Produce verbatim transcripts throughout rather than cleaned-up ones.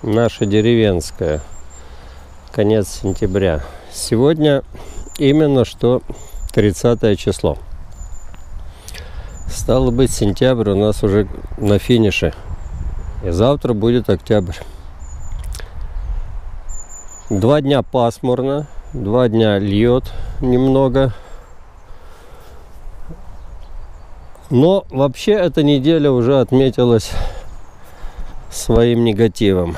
наша деревенская. Конец сентября. Сегодня именно что тридцатое число. Стало быть, сентябрь у нас уже на финише. И завтра будет октябрь. Два дня пасмурно, два дня льет немного. Но вообще эта неделя уже отметилась своим негативом.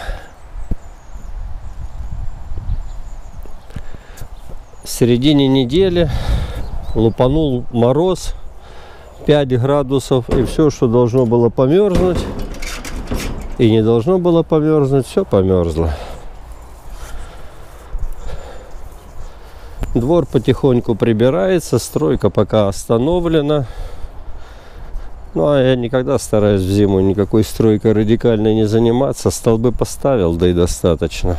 В середине недели лупанул мороз пять градусов, и все, что должно было померзнуть и не должно было померзнуть, все померзло. Двор потихоньку прибирается, стройка пока остановлена. Ну, а я никогда стараюсь в зиму никакой стройкой радикальной не заниматься. Столбы поставил, да и достаточно.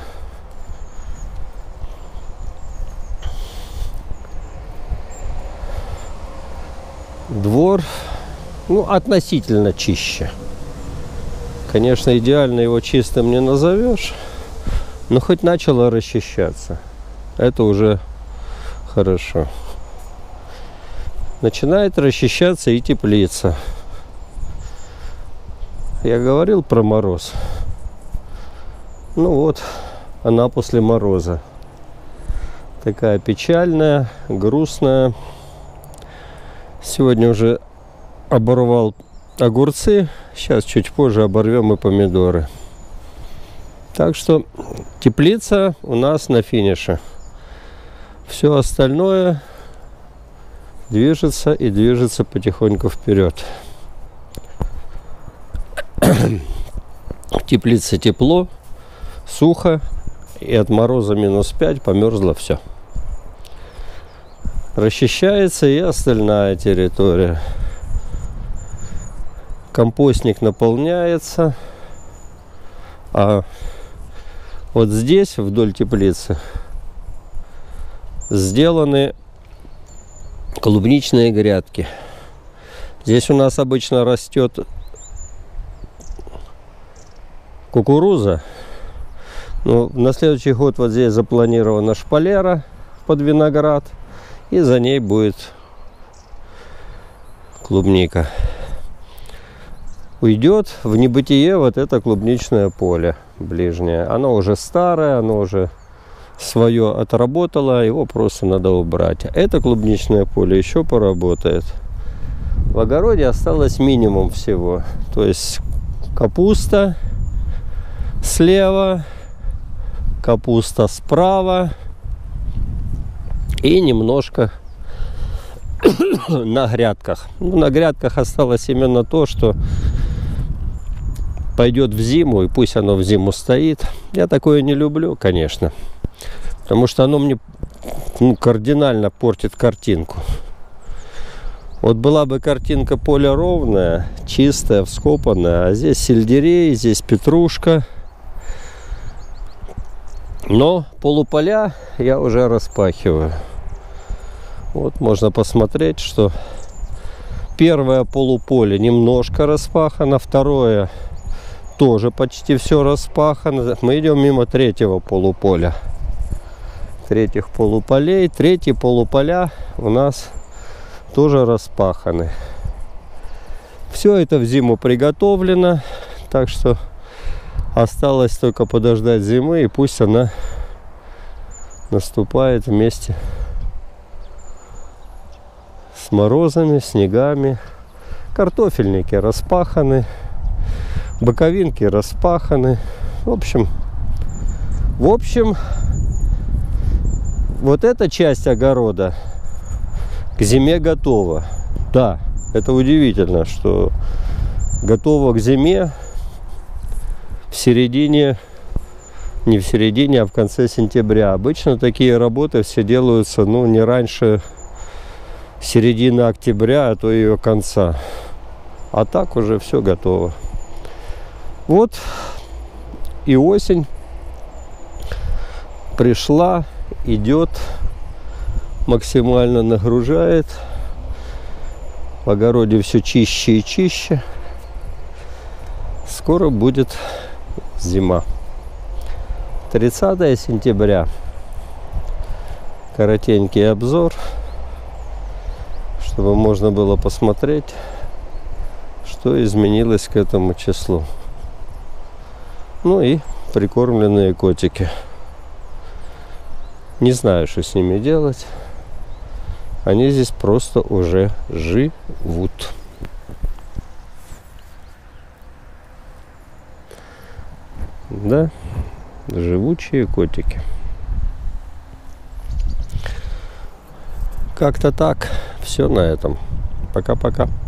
Двор, ну, относительно чище. Конечно, идеально его чистым не назовешь, но хоть начало расчищаться. Это уже хорошо. Начинает расчищаться и теплица. Я говорил про мороз. Ну вот, она после мороза. Такая печальная, грустная. Сегодня уже оборвал огурцы. Сейчас чуть позже оборвем и помидоры. Так что теплица у нас на финише. Все остальное движется и движется потихоньку вперед. В теплице тепло, сухо, и от мороза минус пять померзло все. Расчищается и остальная территория. Компостник наполняется. А вот здесь, вдоль теплицы, сделаны клубничные грядки. Здесь у нас обычно растет кукуруза. Но на следующий год вот здесь запланирована шпалера под виноград. И за ней будет клубника. Уйдет в небытие вот это клубничное поле ближнее. Оно уже старое, оно уже свое отработало, его просто надо убрать. Это клубничное поле еще поработает. В огороде осталось минимум всего. То есть капуста слева, капуста справа и немножко на грядках. Ну, на грядках осталось именно то, что пойдет в зиму, и пусть оно в зиму стоит. Я такое не люблю, конечно, потому что оно мне, ну, кардинально портит картинку. Вот была бы картинка поля ровная, чистая, вскопанная, а здесь сельдерей, здесь петрушка. Но полуполя я уже распахиваю. Вот можно посмотреть, что первое полуполе немножко распахано, второе тоже почти все распахано. Мы идем мимо третьего полуполя. Третьих полуполей. Третьи полуполя у нас тоже распаханы. Все это в зиму приготовлено, так что осталось только подождать зимы, и пусть она наступает вместе с морозами, снегами. Картофельники распаханы, боковинки распаханы. В общем, в общем, вот эта часть огорода к зиме готова. Да, это удивительно, что готова к зиме в середине, не в середине, а в конце сентября. Обычно такие работы все делаются, ну, не раньше середины октября, а то и ее конца. А так уже все готово. Вот и осень пришла, идет, максимально нагружает. В огороде все чище и чище. Скоро будет зима. тридцатое сентября. Коротенький обзор, чтобы можно было посмотреть, что изменилось к этому числу. Ну и прикормленные котики. Не знаю, что с ними делать. Они здесь просто уже живут. Да, живучие котики. Как-то так. Все на этом. Пока-пока.